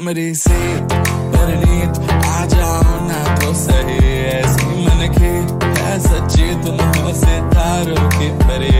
कमरे से परनीत आ जाओ ना तो सही, ऐसी मन के है सच्ची तुम हो सितारों की परी।